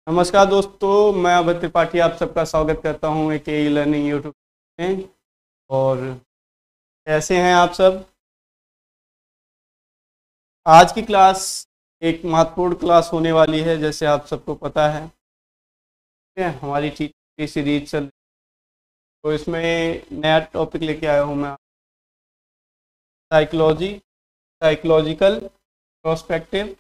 नमस्कार दोस्तों, मैं अभय त्रिपाठी आप सबका स्वागत करता हूं एक ई लर्निंग यूट्यूब में। और कैसे हैं आप सब। आज की क्लास एक महत्वपूर्ण क्लास होने वाली है, जैसे आप सबको पता है। ठीक है, हमारी टीचिंग की सीरीज चल रही है, तो इसमें नया टॉपिक लेके आया हूं मैं। Psychology, psychological prospective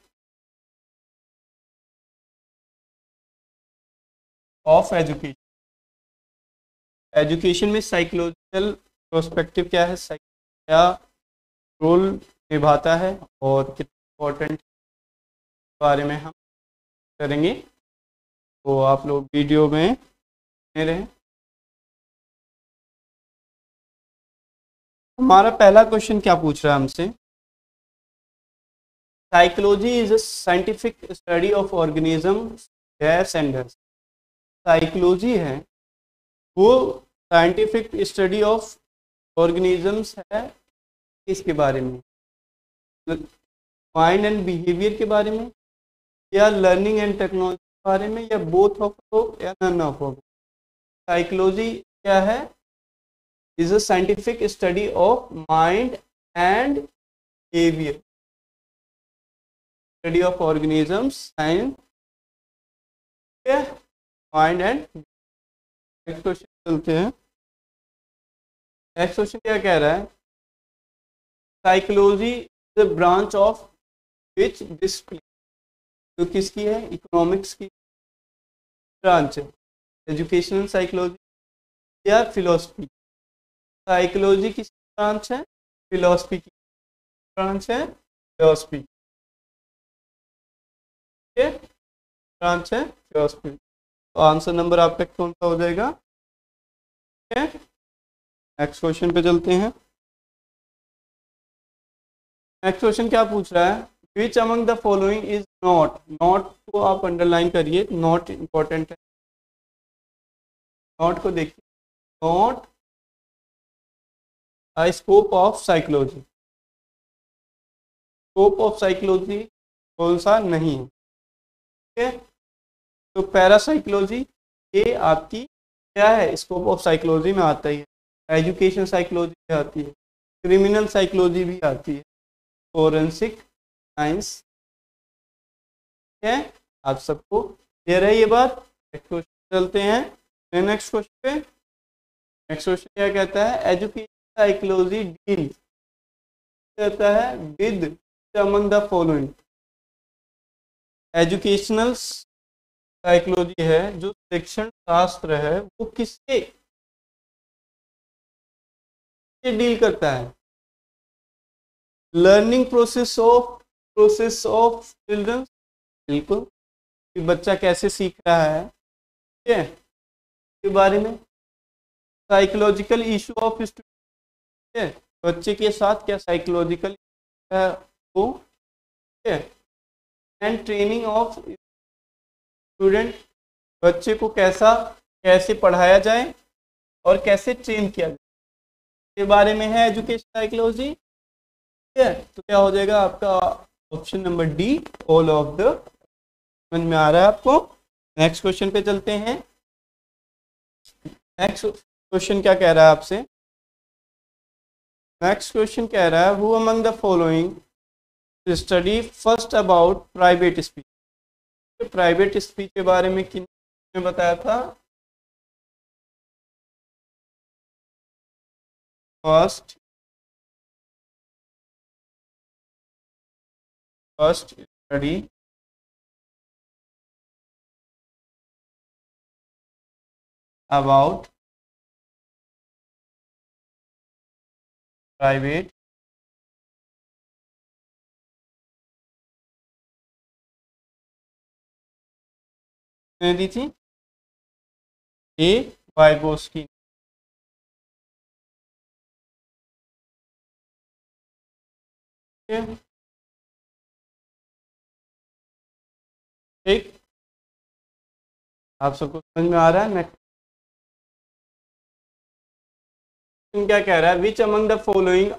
of education. Education में साइकोलॉजिकल प्रोस्पेक्टिव क्या है, क्या रोल निभाता है और कितना इम्पोर्टेंट बारे में हम करेंगे। तो आप लोग वीडियो में बने रहें। हमारा पहला क्वेश्चन क्या पूछ रहा है हमसे। Psychology is a scientific study of organism gas and dust. Psychology है वो साइंटिफिक स्टडी ऑफ ऑर्गेनिजम्स है, इसके बारे में, माइंड एंड बिहेवियर के बारे में, या लर्निंग एंड टेक्नोलॉजी के बारे में, या बोथ ऑफ हो या नन ऑफ हो। साइकोलॉजी क्या है, is a scientific study of mind and behaviour, study of organisms and mind and. Next question चलते हैं। नेक्स्ट क्वेश्चन क्या कह रहा है, psychology is a branch of which discipline. तो किसकी है, इकोनॉमिक्स की ब्रांच है, एजुकेशनल साइकोलॉजी या फिलोसफी। साइकोलॉजी की ब्रांच है, फिलोसफी की ब्रांच है, फिलोसफी के ब्रांच है, फिलोसफी। तो आंसर नंबर आपका कौन सा हो जाएगा। ठीक है, नेक्स्ट क्वेश्चन पे चलते हैं। नेक्स्ट क्वेश्चन क्या पूछ रहा है, which among the following is not. Not को आप अंडरलाइन करिए, नॉट इंपॉर्टेंट है। नॉट को देखिए, not a scope of psychology. Scope of psychology कौन सा नहीं है। ठीक है, तो पैरासाइकोलॉजी ये आपकी क्या है, स्कोप ऑफ साइकोलॉजी में आता ही है। एजुकेशन साइकोलॉजी भी आती है, क्रिमिनल साइकोलॉजी भी आती है, फोरेंसिक साइंस है। आप सबको क्लियर है ये बात। नेक्स्ट क्वेश्चन चलते हैं। नेक्स्ट क्वेश्चन पे, नेक्स्ट क्वेश्चन क्या कहता है, एजुकेशन साइकोलॉजी डील कहता है with among the following. Educational psychology है जो शिक्षण शास्त्र है, वो किससे डील करता है। लर्निंग प्रोसेस ऑफ चिल्ड्रन, बिल्कुल, कि बच्चा कैसे सीख रहा है, ठीक है, के बारे में। साइकोलॉजिकल इशू ऑफ स्टूडेंट है, बच्चे के साथ क्या साइकोलॉजिकल है वो, ठीक है। एंड ट्रेनिंग ऑफ स्टूडेंट, बच्चे को कैसे पढ़ाया जाए और कैसे ट्रेन किया जाए के बारे में है एजुकेशन साइकोलॉजी। ठीक है, तो क्या हो जाएगा आपका option number D, all of the. समझ में आ रहा है आपको। नेक्स्ट क्वेश्चन पे चलते हैं। नेक्स्ट क्वेश्चन क्या कह रहा है आपसे। नेक्स्ट क्वेश्चन कह रहा है, who among the following study first about private speech. Private speech के बारे में किसने बताया था। फर्स्ट स्टडी अबाउट प्राइवेट ने दी थी, ए वाइगोस्की। ठीक, आप सबको समझ में आ रहा है। नेक्स्ट क्या कह रहा है, which among the following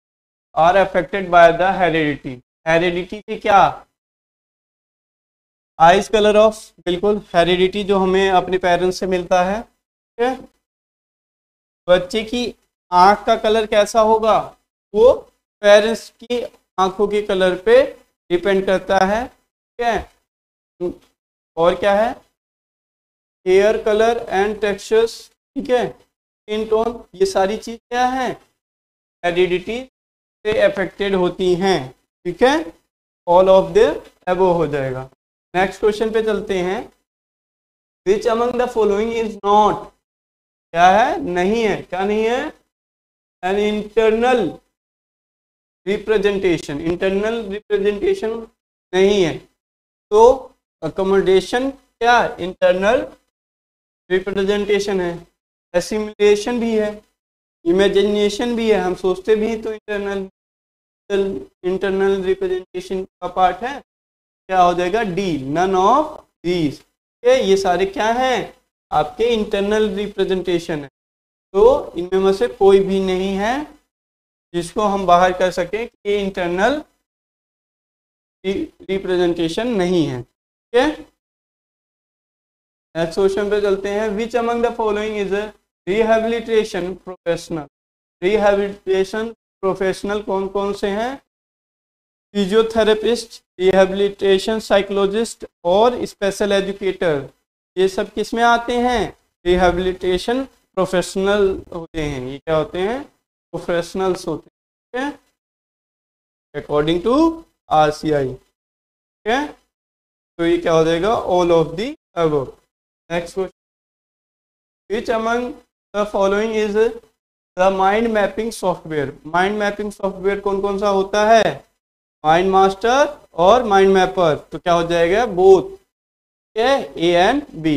are affected by the heredity. Heredity से क्या आइज कलर ऑफ, बिल्कुल हेरिडिटी जो हमें अपने पेरेंट्स से मिलता है, ठीक है। बच्चे की आंख का कलर कैसा होगा, वो पेरेंट्स की आंखों के कलर पे डिपेंड करता है, ठीक है। और क्या है, हेयर कलर एंड टेक्सचर्स, ठीक है, स्किन टोन, ये सारी चीज क्या है, हेरिडिटी से अफेक्टेड होती हैं, ठीक है। ऑल ऑफ द अबव हो जाएगा। नेक्स्ट क्वेश्चन पे चलते हैं। Which among the following is not, क्या है, नहीं है, क्या नहीं है, an internal representation, internal representation नहीं है। तो अकोमोडेशन क्या, इंटरनल रिप्रेजेंटेशन है, एसिमिलेशन भी है, इमेजिनेशन भी है, हम सोचते भी तो इंटरनल रिप्रेजेंटेशन का पार्ट है, क्या हो जाएगा, डी, नन ऑफ दीज। ये सारे क्या हैं, आपके इंटरनल रिप्रेजेंटेशन है। तो इनमें में से कोई भी नहीं है जिसको हम बाहर कर सके कि ये इंटरनल रिप्रेजेंटेशन नहीं है, ठीक है। नेक्स्ट क्वेश्चन पे चलते हैं। Which among the following is rehabilitation professional, rehabilitation professional कौन कौन से हैं, फिजियोथेरेपिस्ट, रिहैबिलिटेशन साइकोलॉजिस्ट और स्पेशल एजुकेटर, ये सब किस में आते हैं, रिहैबिलिटेशन प्रोफेशनल होते हैं, ये क्या होते हैं, प्रोफेशनल्स होते हैं, ठीक है, अकॉर्डिंग टू RCI, ठीक है। तो ये क्या हो जाएगा, all of the above. Next question, which among the following is the mind mapping software, mind mapping software कौन कौन सा होता है, माइंड मास्टर और माइंड मैपर, तो क्या हो जाएगा, बोथ, A and B,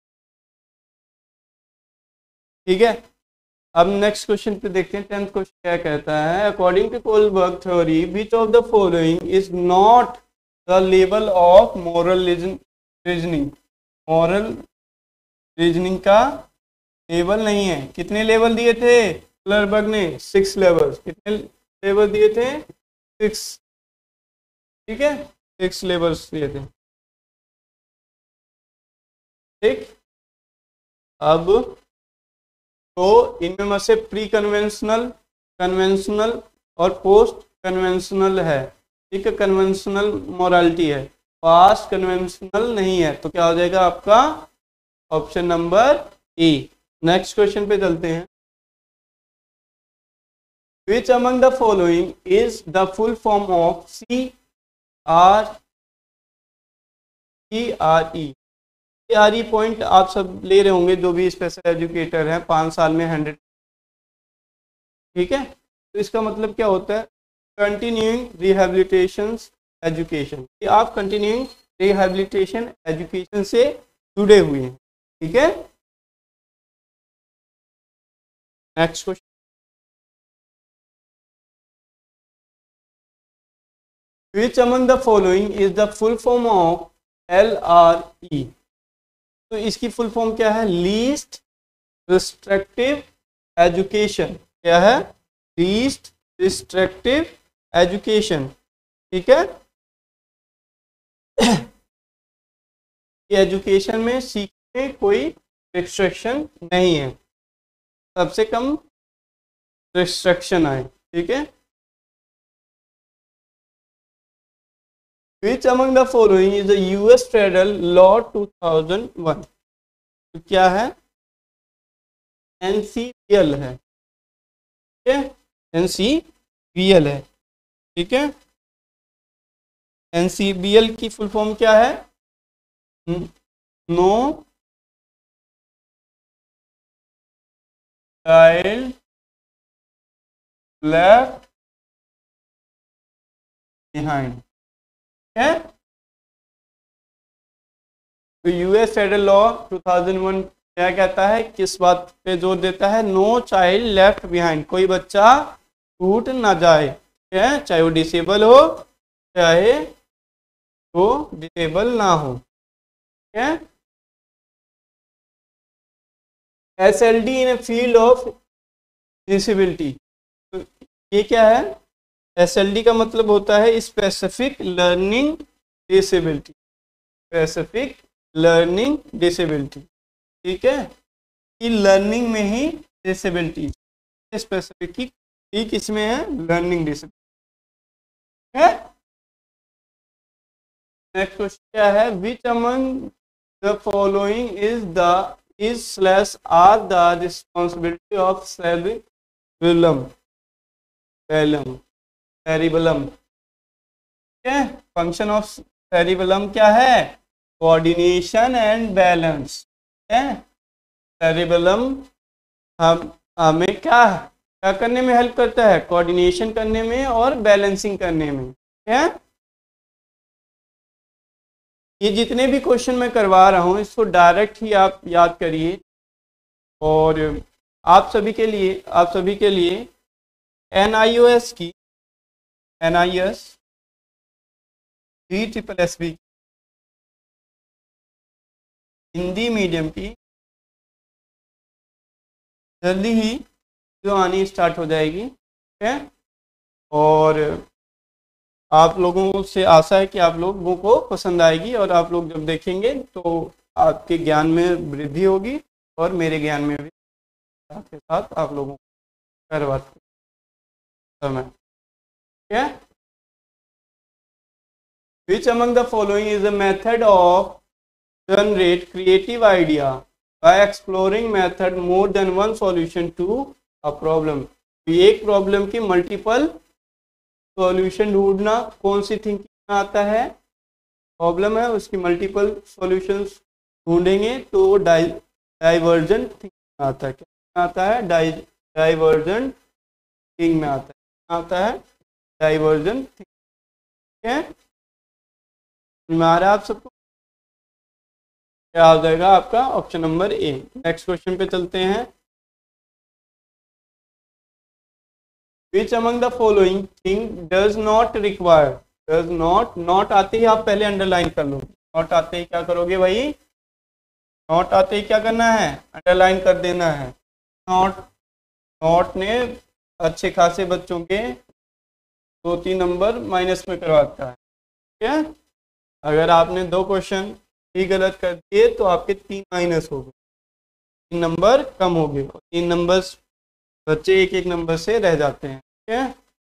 ठीक है। अब नेक्स्ट क्वेश्चन पे देखते हैं। 10th क्वेश्चन क्या कहता है, according to Kohlberg theory which of the following is not the level of moral reasoning, moral reasoning का लेवल नहीं है। कितने लेवल दिए थे कोलबर्ग ने, 6 लेवल, कितने लेवल दिए थे, 6, ठीक है, 6 लेवल्स दिए थे, ठीक। अब तो इनमें में से प्री कन्वेंशनल, कन्वेंशनल और पोस्ट कन्वेंशनल है, ठीक है, कन्वेंशनल मोरालिटी है, पास्ट कन्वेंशनल नहीं है, तो क्या हो जाएगा आपका option number A. Next question पे चलते हैं। Which among the following is the full form of CRE, CRE point आप सब ले रहे होंगे जो भी स्पेशल एजुकेटर हैं, 5 साल में 100, ठीक है। तो इसका मतलब क्या होता है, कंटिन्यूइंग रिहैबिलिटेशन एजुकेशन, कि आप कंटिन्यूइंग रिहैबिलिटेशन एजुकेशन से जुड़े हुए हैं, ठीक है। Next question, which among the following is the full form of LRE, तो इसकी फुल फॉर्म क्या है, लीस्ट रिस्ट्रिक्टिव एजुकेशन, क्या है, लीस्ट रिस्ट्रिक्टिव एजुकेशन, ठीक है। ये एजुकेशन में सीखने में कोई रिस्ट्रिक्शन नहीं है, सबसे कम रिस्ट्रिक्शन आए, ठीक है। Which among the following is the US Federal Law 2001, तो क्या है, NCBL है, ठीक है, NCBL है, ठीक है। NCBL की फुल फॉर्म क्या है, नो चाइल्ड लेफ्ट बिहाइंड, है। तो यूएस फेडरल लॉ 2001 क्या कहता है, किस बात पे जोर देता है, नो चाइल्ड लेफ्ट बिहाइंड, कोई बच्चा छूट ना जाए, है, चाहे वो डिसेबल हो चाहे वो डिसेबल ना हो, है। SLD in a field of disability, तो ये क्या है, SLD का मतलब होता है specific learning disability, specific learning disability. ठीक है, कि लर्निंग में ही डिसेबिलिटी स्पेसिफिक की ठीक इसमें है लर्निंग डिसेबिलिटी है। नेक्स्ट क्वेश्चन क्या है, which among the following is slash are the responsibility of cerebellum cerebellum. ठीक है, फंक्शन ऑफ सेरिबेलम क्या है, कोऑर्डिनेशन एंड बैलेंस है। सेरिबेलम हमें क्या क्या करने में हेल्प करता है, कोऑर्डिनेशन करने में और बैलेंसिंग करने में है। ये जितने भी क्वेश्चन मैं करवा रहा हूँ इसको डायरेक्ट ही आप याद करिए। और आप सभी के लिए NIOS की NIS DSSB हिंदी मीडियम की जल्दी ही जो आनी स्टार्ट हो जाएगी। ठीक है, और आप लोगों से आशा है कि आप लोगों को पसंद आएगी और आप लोग जब देखेंगे तो आपके ज्ञान में वृद्धि होगी और मेरे ज्ञान में भी साथ के साथ आप लोगों को करवाते समय। ठीक है, which among the following is a method of generate creative idea by exploring method more than one solution to a problem. एक प्रॉब्लम की मल्टीपल सॉल्यूशन ढूंढना कौन सी थिंकिंग में आता है, प्रॉब्लम है उसकी मल्टीपल सॉल्यूशंस ढूंढेंगे तो डाइवर्जेंट थिंकिंग में आता है। क्या आता है, डाइवर्जेंट थिंकिंग में आता है डाइवर्जेंट थिंकिंग। ठीक है, हमारा आप सबको क्या आ जाएगा, आपका option number A. Next question पे चलते हैं, Which among the following thing does not require not आते ही आप पहले अंडरलाइन कर लो। नॉट आते ही क्या करोगे भाई, नॉट आते ही क्या करना है, अंडरलाइन कर देना है। नॉट ने अच्छे खासे बच्चों के 2-3 नंबर माइनस में करवाता है। ठीक है, अगर आपने 2 क्वेश्चन ही गलत कर दिए तो आपके 3 माइनस हो गए, 3 नंबर कम हो गए, 3 नंबर बच्चे 1-1 नंबर से रह जाते हैं। ठीक है,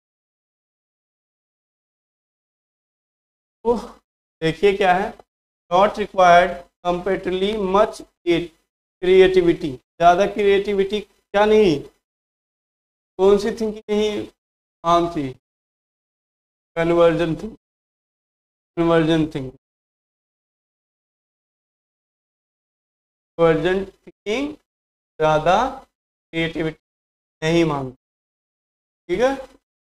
तो देखिए क्या है, not required comparatively much creativity, ज़्यादा क्रिएटिविटी क्या नहीं, कौन सी थिंकिंग नहीं आम थी, कन्वर्जन थिंकिंग थिंकिंग ज़्यादा क्रिएटिविटी नहीं मांगती। ठीक है,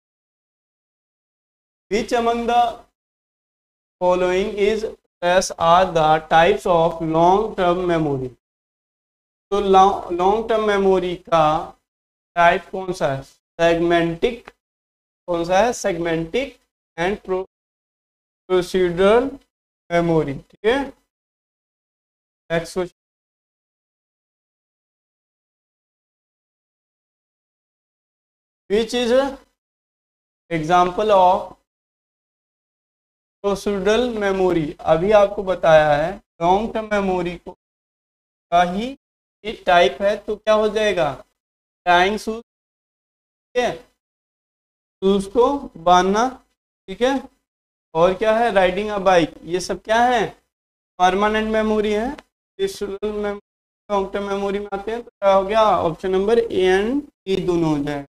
which among the following is are the types of long term memory. तो लॉन्ग टर्म मेमोरी का टाइप कौन सा है, सेगमेंटिक, कौन सा है, सेगमेंटिक एंड प्रोसीड्यूरल मेमोरी। ठीक है, next question, which is example of procedural memory. अभी आपको बताया है लॉन्ग टर्म मेमोरी को का ही एक टाइप है, तो क्या हो जाएगा, टाइंग शूज। ठीक है, शूज को बांधना। ठीक है, और क्या है, राइडिंग अ बाइक, ये सब क्या है, परमानेंट मेमोरी है। लॉन्ग टर्म मेमोरी में आते हैं, तो क्या हो गया, option number A and D दोनों हो जाएगा।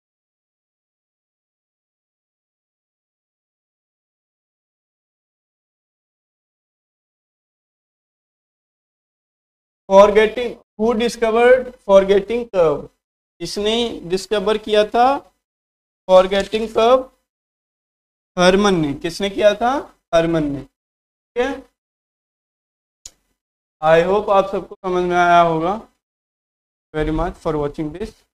Forgetting, who discovered forgetting curve, इसने डिस्कवर किया था फॉरगेटिंग कर्व, हरमन ने। किसने किया था, हरमन ने। ठीक है, आई होप आप सबको समझ में आया होगा। Very much for watching this.